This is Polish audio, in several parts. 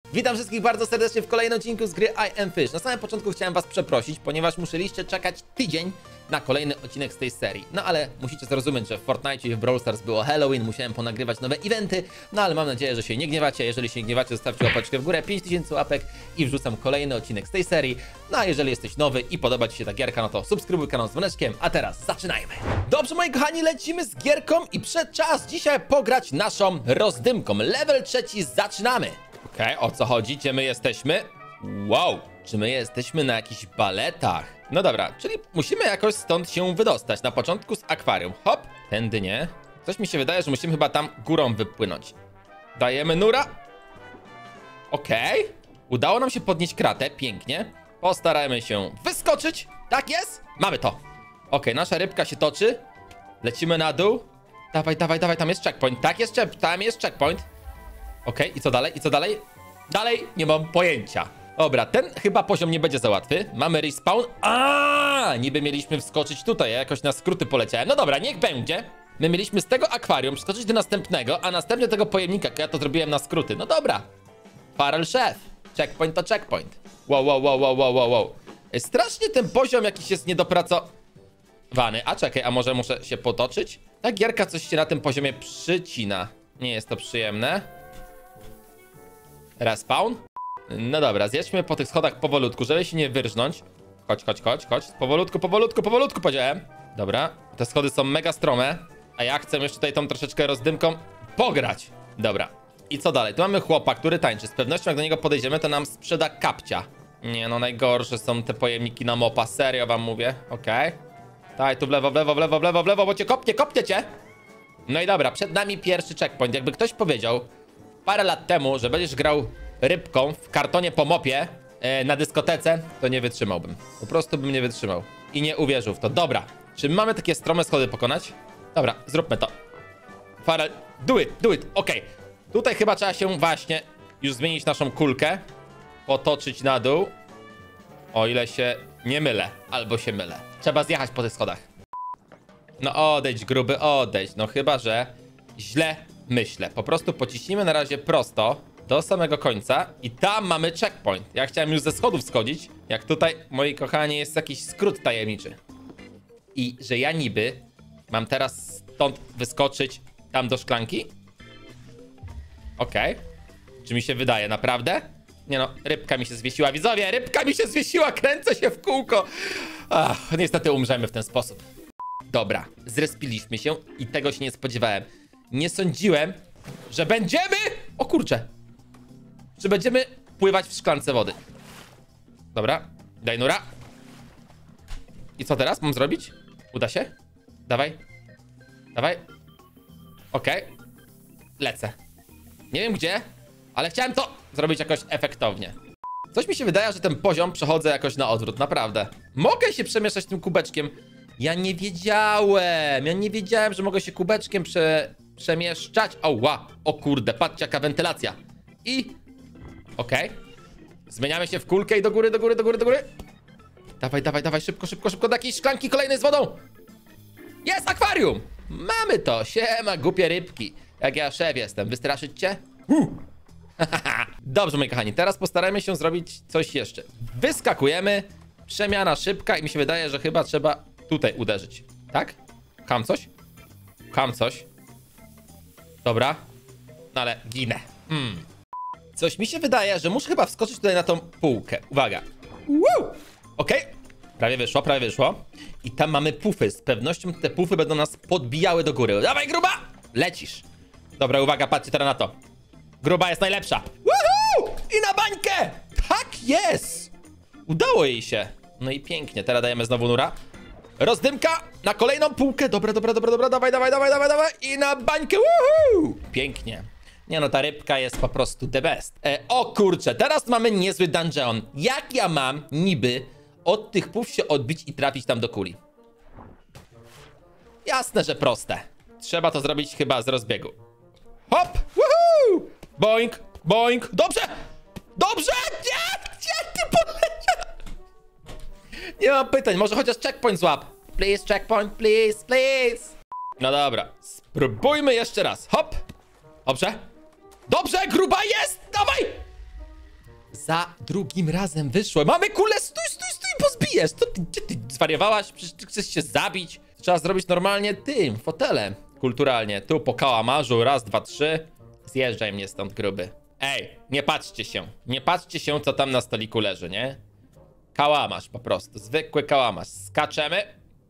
Witam wszystkich bardzo serdecznie w kolejnym odcinku z gry I Am Fish. Na samym początku chciałem was przeprosić, ponieważ musieliście czekać tydzień na kolejny odcinek z tej serii. No ale musicie zrozumieć, że w Fortnite i w Brawl Stars było Halloween, musiałem ponagrywać nowe eventy, no ale mam nadzieję, że się nie gniewacie. Jeżeli się nie gniewacie, zostawcie łapeczkę w górę, 5000 łapek i wrzucam kolejny odcinek z tej serii. No a jeżeli jesteś nowy i podoba ci się ta gierka, no to subskrybuj kanał z dzwoneczkiem, a teraz zaczynajmy. Dobrze, moi kochani, lecimy z gierką i przed czas dzisiaj pograć naszą rozdymką. Level 3 zaczynamy. Okej, o co chodzi? Gdzie my jesteśmy? Wow, czy my jesteśmy na jakichś baletach? No dobra, czyli musimy jakoś stąd się wydostać. Na początku z akwarium. Hop, tędy nie. Coś mi się wydaje, że musimy chyba tam górą wypłynąć. Dajemy nura. Okej, udało nam się podnieść kratę, pięknie. Postarajmy się wyskoczyć. Tak jest, mamy to. Okej, nasza rybka się toczy. Lecimy na dół. Dawaj, dawaj, dawaj, tam jest checkpoint. Tak jest, tam jest checkpoint. Okej, i co dalej? I co dalej? Dalej nie mam pojęcia. Dobra, ten chyba poziom nie będzie za łatwy. Mamy respawn. Niby mieliśmy wskoczyć tutaj, ja jakoś na skróty poleciałem. No dobra, niech będzie. My mieliśmy z tego akwarium przeskoczyć do następnego, a następnie tego pojemnika, ja to zrobiłem na skróty. No dobra. Farel szef. Checkpoint to checkpoint. Wow. Strasznie ten poziom jakiś jest niedopracowany. A czekaj, a może muszę się potoczyć? Ta gierka coś się na tym poziomie przycina. Nie jest to przyjemne. Respawn? No dobra, zjedźmy po tych schodach powolutku, żeby się nie wyrżnąć. Chodź. Powolutku powiedziałem. Dobra, te schody są mega strome, a ja chcę już tutaj tą troszeczkę rozdymką pograć. Dobra, i co dalej? Tu mamy chłopa, który tańczy. Z pewnością jak do niego podejdziemy, to nam sprzeda kapcia. Nie no, najgorsze są te pojemniki na mopa, serio wam mówię. Okej. Daj tu w lewo, bo cię kopnie cię. No i dobra, przed nami pierwszy checkpoint. Jakby ktoś powiedział parę lat temu, że będziesz grał rybką w kartonie po mopie na dyskotece, to nie wytrzymałbym. Po prostu bym nie wytrzymał. I nie uwierzył w to. Dobra, czy my mamy takie strome schody pokonać? Dobra, zróbmy to. Farel, do it, okej. Tutaj chyba trzeba się właśnie już zmienić naszą kulkę. Potoczyć na dół. O ile się nie mylę, albo się mylę. Trzeba zjechać po tych schodach. No odejdź, gruby, odejdź. No chyba, że źle myślę. Po prostu pociśnijmy na razie prosto do samego końca i tam mamy checkpoint. Ja chciałem już ze schodów schodzić, jak tutaj, moi kochani, jest jakiś skrót tajemniczy. I że ja niby mam teraz stąd wyskoczyć tam do szklanki? Okej. Czy mi się wydaje, naprawdę? Nie no, rybka mi się zwiesiła, widzowie, rybka mi się zwiesiła, kręcę się w kółko. Niestety umrzemy w ten sposób. Dobra, zrespiliśmy się i tego się nie spodziewałem. Nie sądziłem, że będziemy... O kurczę. Że będziemy pływać w szklance wody. Dobra, daj nura. I co teraz mam zrobić? Uda się? Dawaj. Okej. Lecę. Nie wiem gdzie, ale chciałem to zrobić jakoś efektownie. Coś mi się wydaje, że ten poziom przechodzę jakoś na odwrót, naprawdę. Mogę się przemieszczać tym kubeczkiem. Ja nie wiedziałem, że mogę się kubeczkiem przemieszczać. Ała, o kurde, patrzcie jaka wentylacja. I... Okej. Zmieniamy się w kulkę i do góry. Dawaj, szybko do jakiejś szklanki kolejnej z wodą. Jest akwarium. Mamy to, siema, głupie rybki. Jak ja szef jestem, wystraszyć cię? Dobrze, moi kochani, teraz postarajmy się zrobić coś jeszcze. Wyskakujemy, przemiana szybka i mi się wydaje, że chyba trzeba tutaj uderzyć. Tak? Kam coś. Dobra. No ale ginę. Coś mi się wydaje, że muszę chyba wskoczyć tutaj na tą półkę. Uwaga. Okej. Prawie wyszło. I tam mamy pufy. Z pewnością te pufy będą nas podbijały do góry. Dawaj, gruba! Lecisz. Dobra, uwaga, patrzcie teraz na to. Gruba jest najlepsza. Woohoo! I na bańkę! Tak jest! Udało jej się. No i pięknie. Teraz dajemy znowu nura. Rozdymka na kolejną półkę. Dobra. Dawaj. I na bańkę. Woohoo! Pięknie. Nie no, ta rybka jest po prostu the best. O kurczę, teraz mamy niezły dungeon. Jak ja mam niby od tych puf się odbić i trafić tam do kuli? Jasne, że proste. Trzeba to zrobić chyba z rozbiegu. Hop! Woohoo! Boing! Dobrze! Nie! Gdzie ty poleciał? Nie mam pytań, może chociaż checkpoint złap. Please, checkpoint, please. No dobra, spróbujmy jeszcze raz. Hop! Dobrze, gruba jest! Dawaj! Za drugim razem wyszło. Mamy kulę, stój, pozbijesz. To gdzie ty zwariowałaś? Przecież ty chcesz się zabić. Trzeba zrobić normalnie tym, fotelem. Kulturalnie. Tu po kałamarzu, raz, dwa, trzy. Zjeżdżaj mnie stąd, gruby. Ej, nie patrzcie się. Nie patrzcie się, co tam na stoliku leży, nie? Kałamarz po prostu. Zwykły kałamarz. Skaczemy.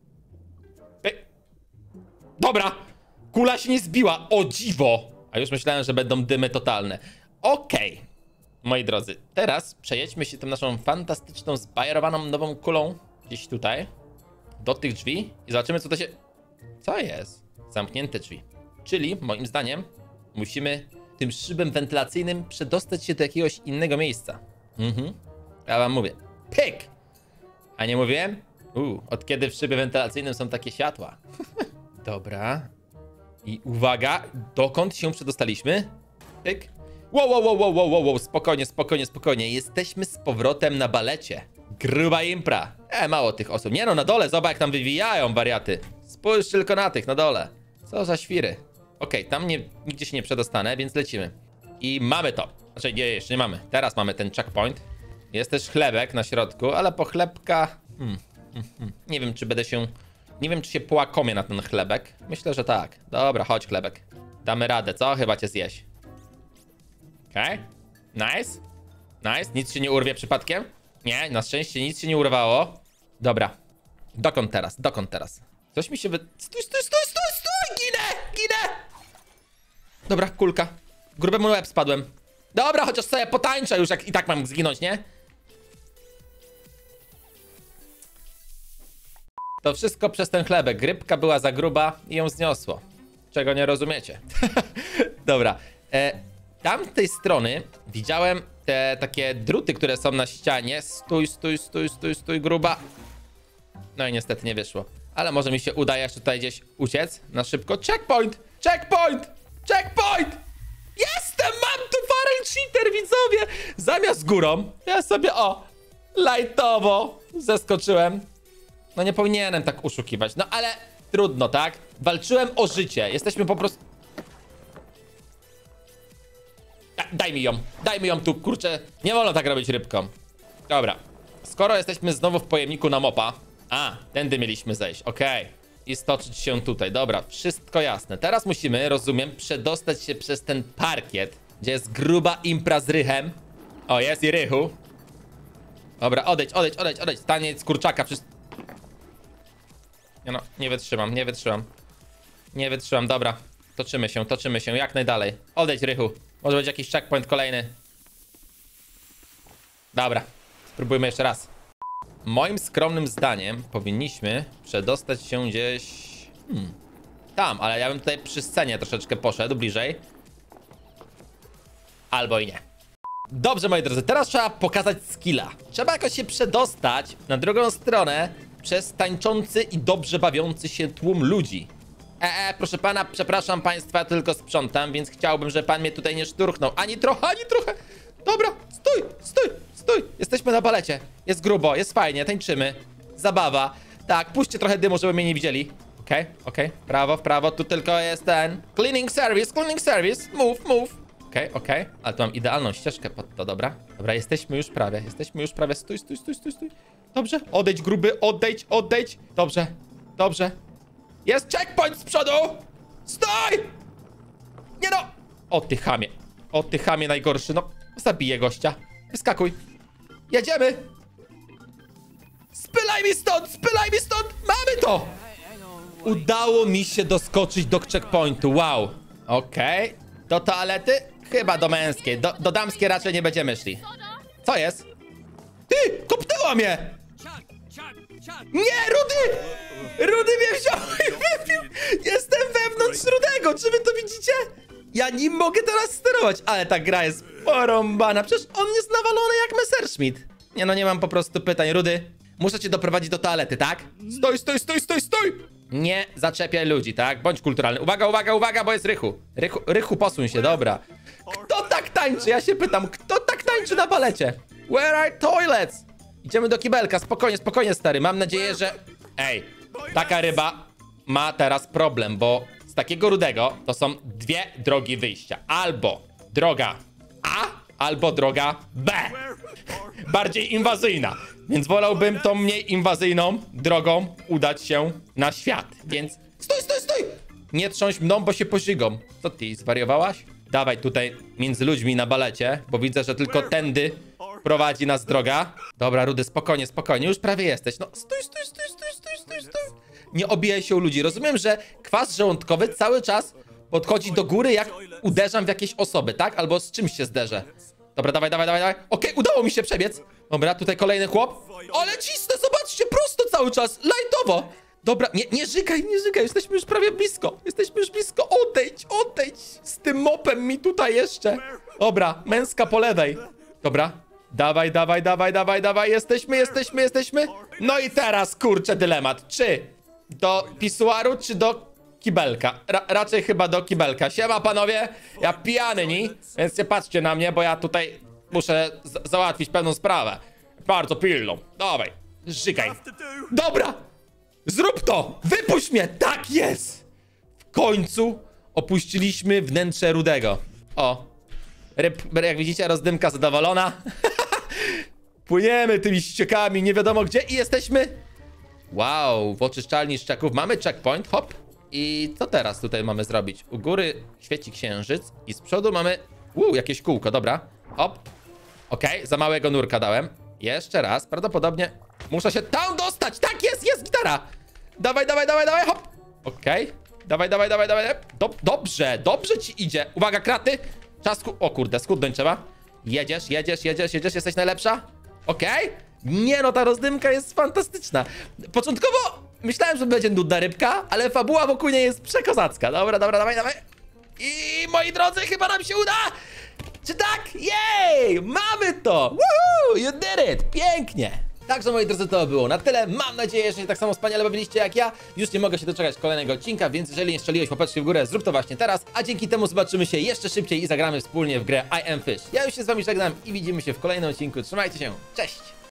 Dobra. Kula się nie zbiła. O dziwo. A już myślałem, że będą dymy totalne. Okej. Moi drodzy, teraz przejedźmy się tą naszą fantastyczną, zbajerowaną nową kulą gdzieś tutaj. Do tych drzwi i zobaczymy, co to się... Co jest? Zamknięte drzwi. Czyli, moim zdaniem, musimy tym szybem wentylacyjnym przedostać się do jakiegoś innego miejsca. Ja wam mówię. Pyk! A nie mówiłem? Od kiedy w szybie wentylacyjnym są takie światła? Dobra. I uwaga, dokąd się przedostaliśmy? Pyk. Wow. Spokojnie. Jesteśmy z powrotem na balecie. Gruba impra. Mało tych osób. Nie no, na dole, zobacz jak tam wywijają wariaty. Spójrz tylko na tych, na dole. Co za świry. Okej, tam nigdzie się nie przedostanę, więc lecimy. I mamy to. Znaczy, nie, jeszcze nie mamy. Teraz mamy ten checkpoint. Jest też chlebek na środku, ale po chlebka... Nie wiem, czy będę się... Nie wiem, czy się połakomię na ten chlebek. Myślę, że tak. Dobra, chodź chlebek. Damy radę, co? Chyba cię zjeść. Okej. Nice. Nic się nie urwie przypadkiem? Nie, na szczęście nic się nie urwało. Dobra. Dokąd teraz? Coś mi się Stój! Ginę! Dobra, kulka. Grubemu łeb spadłem. Dobra, chociaż sobie potańczę już, jak i tak mam zginąć, nie? To wszystko przez ten chlebek. Rybka była za gruba i ją zniosło. Czego nie rozumiecie. Dobra. Tam z tej strony widziałem te takie druty, które są na ścianie. Stój, gruba. No i niestety nie wyszło. Ale może mi się uda jeszcze tutaj gdzieś uciec na szybko. Checkpoint! Jestem! Mam tu barrel cheater, widzowie! Zamiast górą, ja sobie lajtowo zeskoczyłem. No nie powinienem tak uszukiwać. No ale trudno, tak? Walczyłem o życie. Jesteśmy po prostu... Daj mi ją tu, kurczę. Nie wolno tak robić rybką. Dobra. Skoro jesteśmy znowu w pojemniku na mopa. Tędy mieliśmy zejść, okej. I stoczyć się tutaj, dobra, wszystko jasne. Teraz musimy, rozumiem, przedostać się przez ten parkiet, gdzie jest gruba impra z rychem. O, jest i rychu. Dobra, odejdź. Taniec kurczaka, Nie no, nie wytrzymam, dobra. Toczymy się, jak najdalej. Odejdź, rychu. Może być jakiś checkpoint kolejny. Dobra, spróbujmy jeszcze raz. Moim skromnym zdaniem powinniśmy przedostać się gdzieś... Tam, ale ja bym tutaj przy scenie troszeczkę poszedł bliżej. Albo i nie. Dobrze, moi drodzy, teraz trzeba pokazać skilla. Trzeba jakoś się przedostać na drugą stronę przez tańczący i dobrze bawiący się tłum ludzi. Proszę pana, przepraszam państwa, tylko sprzątam, więc chciałbym, żeby pan mnie tutaj nie szturchnął. Ani trochę. Dobra, stój. Jesteśmy na balecie. Jest grubo, jest fajnie, tańczymy. Zabawa. Tak, puśćcie trochę dymu, żeby mnie nie widzieli. Okej. W prawo. Tu tylko jest ten... Cleaning service. Move. Okej. Ale tu mam idealną ścieżkę pod to, dobra? Dobra, jesteśmy już prawie. Stój. Dobrze. Odejdź, gruby, odejdź. Dobrze. Jest checkpoint z przodu! Stój! Nie no! O ty chamie najgorszy, no. Zabiję gościa. Wyskakuj. Jedziemy! Spylaj mi stąd! Mamy to! Udało mi się doskoczyć do checkpointu, wow. Okej. Do toalety? Chyba do męskiej. Do damskiej raczej nie będziemy szli. Co jest? Ty! Kopnęła mnie! Nie, Rudy! Rudy mnie wziął i wypił! Jestem wewnątrz Rudego, czy wy to widzicie? Ja nim mogę teraz sterować, ale ta gra jest porąbana. Przecież on jest nawalony jak Messerschmitt. Nie no, nie mam po prostu pytań. Rudy, muszę cię doprowadzić do toalety, tak? Stój! Nie zaczepiaj ludzi, tak? Bądź kulturalny. Uwaga, bo jest Rychu. Rychu, posuń się, dobra. Kto tak tańczy? Ja się pytam, kto tak tańczy na balecie? Where are toilets? Idziemy do kibelka, spokojnie, stary. Mam nadzieję, że... Ej, taka ryba ma teraz problem, bo z takiego Rudego to są dwie drogi wyjścia. Albo droga A, albo droga B. bardziej inwazyjna. Więc wolałbym tą mniej inwazyjną drogą udać się na świat. Więc stój! Nie trząść mną, bo się pożygą. Co ty, zwariowałaś? Dawaj tutaj między ludźmi na balecie, bo widzę, że tylko tędy prowadzi nas droga. Dobra, Rudy, spokojnie, już prawie jesteś. No, stój. Nie obijaj się u ludzi. Rozumiem, że kwas żołądkowy cały czas podchodzi do góry, jak uderzam w jakieś osoby, tak? Albo z czymś się zderzę. Dobra, dawaj. Okej, udało mi się przebiec. Dobra, tutaj kolejny chłop. Ale cisnę, zobaczcie, prosto cały czas, lajtowo. Dobra, nie żygaj, jesteśmy już prawie blisko. Odejdź. Z tym mopem mi tutaj jeszcze. Dobra, męska po lewej. Dobra, dawaj. Jesteśmy. No i teraz, kurczę, dylemat. Czy do pisuaru, czy do kibelka? Raczej chyba do kibelka. Siema, panowie, ja pijany, więc nie patrzcie na mnie, bo ja tutaj muszę załatwić pewną sprawę. Bardzo pilną. Dawaj, żygaj. Dobra, zrób to! Wypuść mnie! Tak jest! W końcu opuściliśmy wnętrze Rudego. O, jak widzicie, rozdymka zadowolona. Płyniemy tymi ściekami, nie wiadomo gdzie i jesteśmy... Wow, w oczyszczalni szczeków mamy checkpoint, hop. I co teraz tutaj mamy zrobić? U góry świeci księżyc i z przodu mamy... jakieś kółko, dobra. Hop. Okej, za małego nurka dałem. Jeszcze raz, prawdopodobnie muszę się tam dostać. Tak, jest gitara. Dawaj, hop. Okej. Dawaj. Dobrze ci idzie. Uwaga, kraty. Czasku. O kurde, schudnąć trzeba. Jedziesz, jesteś najlepsza. Okej. Nie no, ta rozdymka jest fantastyczna. Początkowo myślałem, że będzie nudna rybka, ale fabuła wokół niej jest przekozacka. Dobra, dawaj. I moi drodzy, chyba nam się uda. Czy tak? Jej! Mamy to! Woohoo! You did it! Pięknie! Także, moi drodzy, to było na tyle. Mam nadzieję, że tak samo wspaniale bawiliście jak ja. Już nie mogę się doczekać kolejnego odcinka, więc jeżeli nie strzeliłeś łapeczki w górę, zrób to właśnie teraz. A dzięki temu zobaczymy się jeszcze szybciej i zagramy wspólnie w grę I Am Fish. Ja już się z wami żegnam i widzimy się w kolejnym odcinku. Trzymajcie się, cześć!